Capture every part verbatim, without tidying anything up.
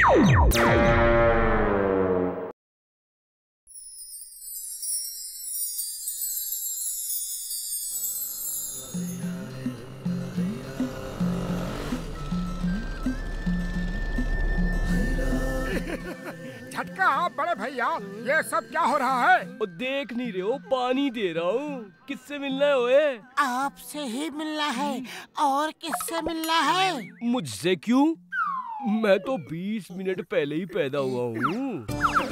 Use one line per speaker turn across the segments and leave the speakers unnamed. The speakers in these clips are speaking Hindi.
झटका बड़े भैया, ये सब क्या हो रहा है?
ओ देख नहीं रहे हो, पानी दे रहा हूँ। किससे मिलना है ओए?
आपसे ही मिलना है। और किससे मिलना है?
मुझसे क्यों? मैं तो बीस मिनट पहले ही पैदा हुआ हूँ।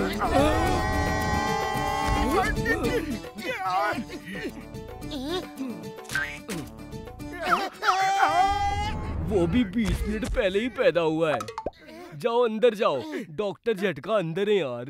वो भी बीस मिनट पहले ही पैदा हुआ है। जाओ अंदर जाओ, डॉक्टर झटका अंदर है यार।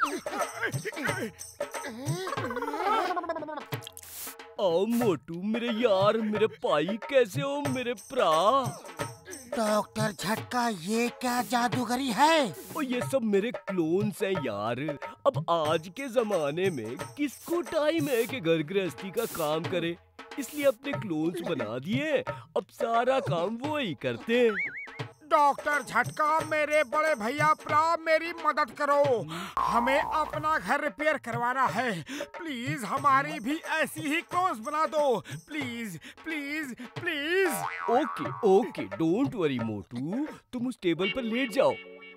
आओ मोटू मेरे यार, मेरे भाई, कैसे हो मेरे भरा?
डॉक्टर झटका, ये क्या जादूगरी है?
और ये सब मेरे क्लोन्स हैं यार। अब आज के जमाने में किसको टाइम है कि घर गृहस्थी का काम करे, इसलिए अपने क्लोन्स बना दिए। अब सारा काम वो ही करते हैं।
डॉक्टर झटका, मेरे बड़े भैया प्रा, मेरी मदद करो। हमें अपना घर रिपेयर करवाना है। प्लीज हमारी भी ऐसी ही क्लोन्स बना दो। Please please please.
Okay okay, don't worry मोटू, तुम उस टेबल पर लेट जाओ।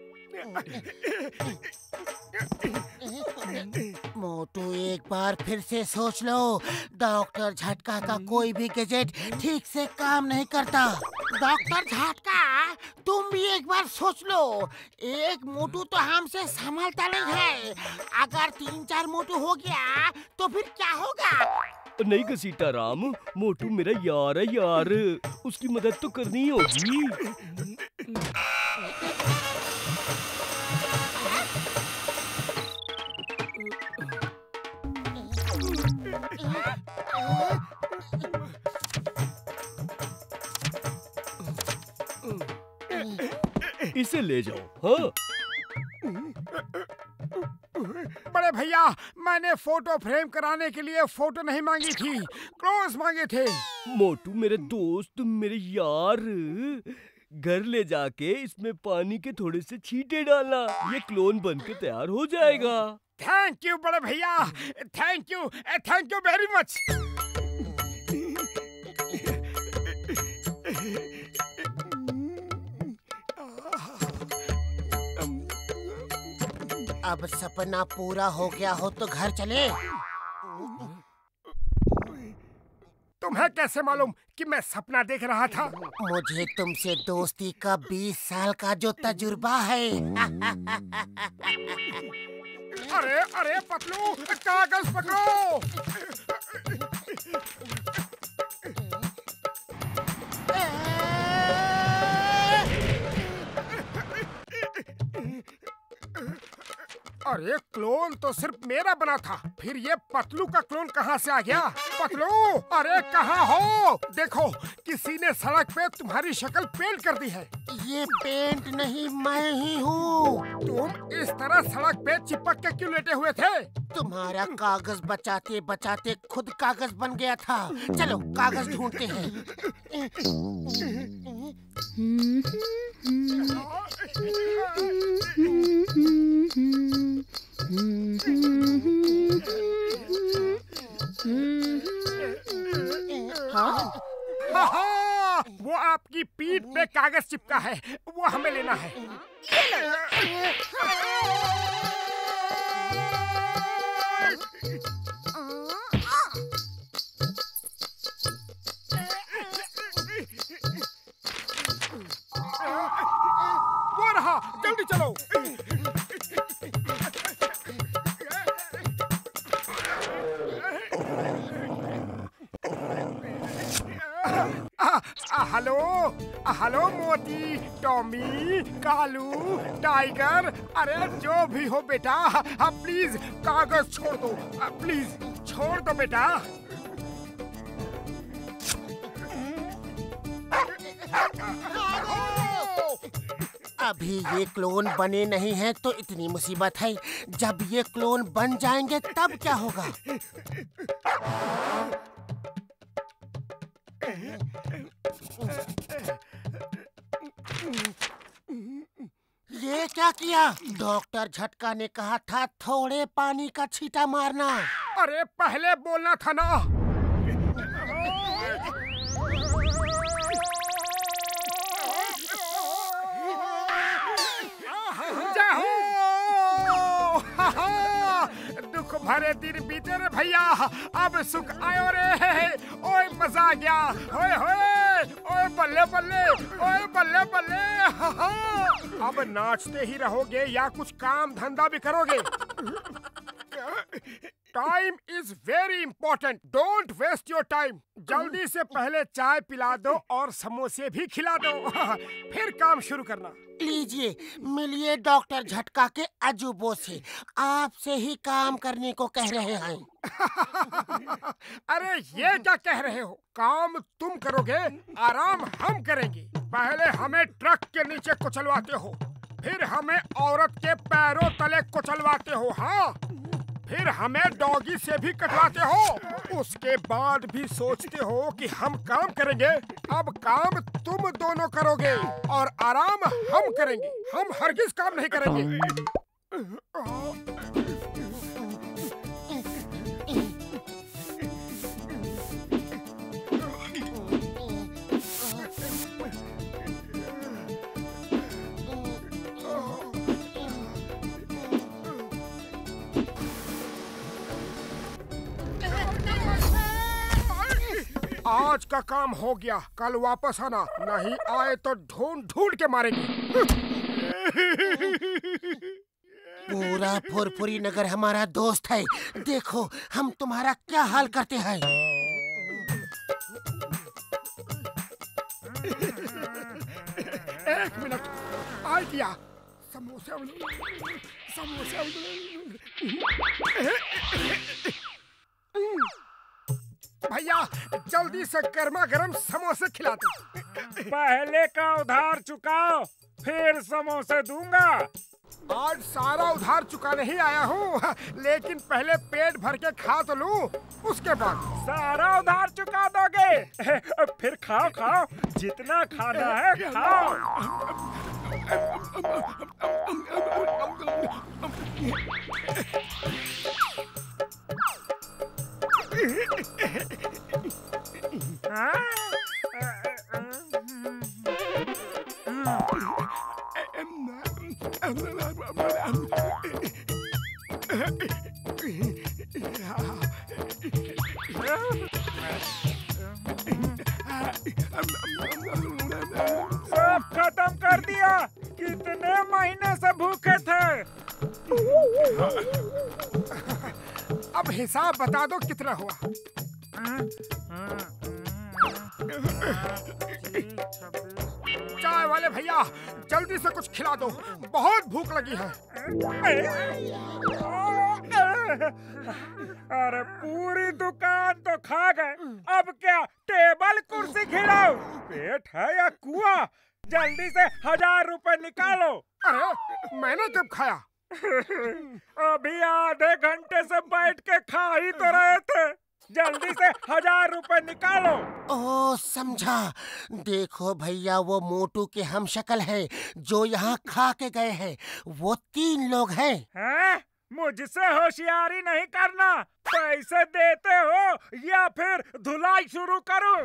मोटू, एक बार फिर से सोच लो। डॉक्टर झटका का कोई भी गैजेट ठीक से काम नहीं करता। डॉक्टर झटका, तुम भी एक बार सोच लो। एक मोटू तो हमसे संभलता नहीं है। अगर तीन चार मोटू हो गया तो फिर क्या होगा?
नहीं घसीटा राम, मोटू मेरा यार है यार, उसकी मदद तो करनी होगी। इसे ले जाओ। हाँ
बड़े भैया, मैंने फोटो फ्रेम कराने के लिए फोटो नहीं मांगी थी, क्लोन्स मांगे थे।
मोटू मेरे दोस्त, मेरे यार, घर ले जाके इसमें पानी के थोड़े से छींटे डालना, ये क्लोन बन के तैयार हो जाएगा।
थैंक यू बड़े भैया, thank you, thank you very much.
अब सपना पूरा हो गया हो तो घर चले।
तुम्हें कैसे मालूम कि मैं सपना देख रहा था?
मुझे तुमसे दोस्ती का बीस साल का जो तजुर्बा है।
अरे अरे पतलू, कागज पकड़ो। अरे क्लोन तो सिर्फ मेरा बना था, फिर ये पतलू का क्लोन कहाँ से आ गया? पतलू, अरे कहाँ हो? देखो, किसी ने सड़क पे तुम्हारी शक्ल पेंट कर दी है।
ये पेंट नहीं, मैं ही हूँ।
तुम इस तरह सड़क पे चिपक के क्यों लेटे हुए थे?
तुम्हारा कागज बचाते बचाते खुद कागज बन गया था। चलो कागज ढूंढते हैं।
हाँ? हाँ, वो आपकी पीठ पे कागज चिपका है, वो हमें लेना है। वो रहा, जल्दी चलो। Hello hello Moti, Tommy, Kalu, Tiger, अरे जो भी हो बेटा, हाँ प्लीज कागज छोड़ दो, प्लीज छोड़ दो बेटा।
अभी ये क्लोन बने नहीं हैं तो इतनी मुसीबत है। जब ये क्लोन बन जाएंगे तब क्या होगा? ये क्या किया? डॉक्टर झटका ने कहा था थोड़े पानी का छींटा मारना।
अरे पहले बोलना था ना। दुख भरे दिन बीते रे भैया, अब सुख आयो रे। ओए मजा आ गया। ओए होए, ओए बल्ले बल्ले, ओए बल्ले बल्ले। अब नाचते ही रहोगे या कुछ काम धंधा भी करोगे? Time is very important, don't waste your time. जल्दी से पहले चाय पिला दो और समोसे भी खिला दो, फिर काम शुरू करना।
लीजिए, मिलिए डॉक्टर झटका के अजूबों से, आपसे ही काम करने को कह रहे हैं।
अरे ये क्या कह रहे हो? काम तुम करोगे, आराम हम करेंगे। पहले हमें ट्रक के नीचे कुचलवाते हो, फिर हमें औरत के पैरों तले कुचलवाते हो, हाँ, फिर हमें डॉगी से भी कटवाते हो, उसके बाद भी सोचते हो कि हम काम करेंगे। अब काम तुम दोनों करोगे और आराम हम करेंगे। हम हरगिज काम नहीं करेंगे। आज का काम हो गया, कल वापस आना, नहीं आए तो ढूंढ ढूंढ के मारेंगे।
पूरा फुरफुरी नगर हमारा दोस्त है, देखो हम तुम्हारा क्या हाल करते हैं।
एक मिनट, आइडिया। समोसे समोसे भैया, जल्दी से गर्मा गर्म समोसे खिला दो।
पहले का उधार चुकाओ, फिर समोसे दूंगा।
आज सारा उधार चुकाने ही आया हूँ, लेकिन पहले पेट भर के खा तो लूं, उसके बाद।
सारा उधार चुका दोगे? फिर खाओ खाओ, जितना खाना है खाओ। सब खत्म कर दिया, कितने महीने से भूखे थे।
अब हिसाब बता दो कितना हुआ। चाय वाले भैया, जल्दी से कुछ खिला दो, बहुत भूख लगी है।
अरे पूरी दुकान तो खा गए, अब क्या टेबल कुर्सी खिलाओ? पेट है या कुआं? जल्दी से हजार रुपए निकालो।
अरे मैंने कब खाया?
अभी आधे घंटे से बैठ के खा ही तो रहे थे। जल्दी से हजार रुपए निकालो।
ओह समझा, देखो भैया, वो मोटू के हम शक्ल है जो यहाँ खा के गए हैं, वो तीन लोग हैं।
हैं? मुझसे होशियारी नहीं करना, पैसे देते हो या फिर धुलाई शुरू करूं?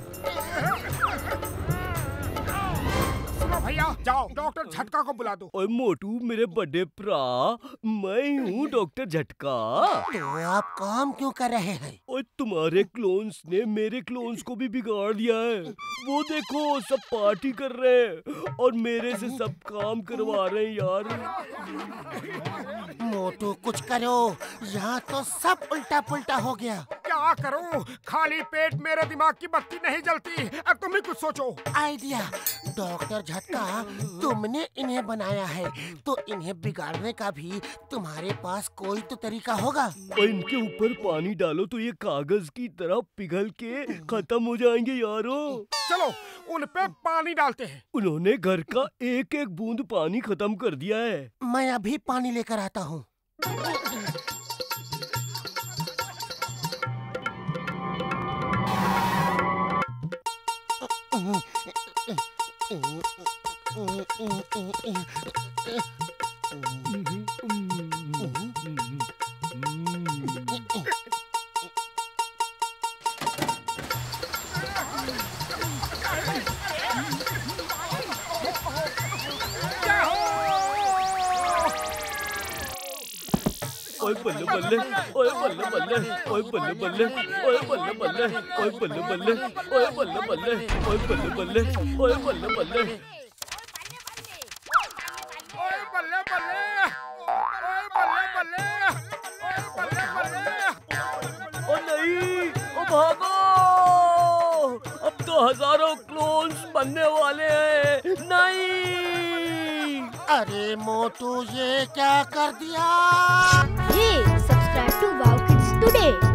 सुनो भैया, जाओ डॉक्टर झटका को बुला दो।
ओए मोटू मेरे बड़े प्रा, मैं हूँ डॉक्टर झटका।
तो आप काम क्यों कर रहे हैं?
और तुम्हारे क्लोन्स ने मेरे क्लोन्स को भी बिगाड़ दिया है। वो देखो सब पार्टी कर रहे हैं और मेरे से सब काम करवा रहे हैं यार।
मोटू कुछ करो, यहाँ तो सब उल्टा पुल्टा हो गया।
क्या करूं? खाली पेट मेरे दिमाग की बत्ती नहीं जलती। अब तुम ही कुछ सोचो।
आइडिया, डॉक्टर झटका, तुमने इन्हें बनाया है तो इन्हें बिगाड़ने का भी तुम्हारे पास कोई तो तरीका होगा।
और इनके ऊपर पानी डालो तो ये कागज की तरह पिघल के खत्म हो जाएंगे यारो।
चलो उन पे पानी डालते हैं।
उन्होंने घर का एक एक बूंद पानी खत्म कर दिया है।
मैं अभी पानी लेकर आता हूँ।
ओए बल्ले बल्ले, ओए बल्ले बल्ले, ओए बल्ले बल्ले, ओए बल्ले बल्ले, ओए बल्ले बल्ले, ओए बल्ले बल्ले, ओए बल्ले बल्ले, ओए बल्ले बल्ले।
ओए बल्ले बल्ले, ओए बल्ले बल्ले, ओए बल्ले बल्ले।
ओ नहीं, ओ भागो! अब तो हजारों क्लोन्स बनने वाले हैं। नहीं!
अरे मोटू, ये क्या कर दिया?
Hey, subscribe to Wow Kids today.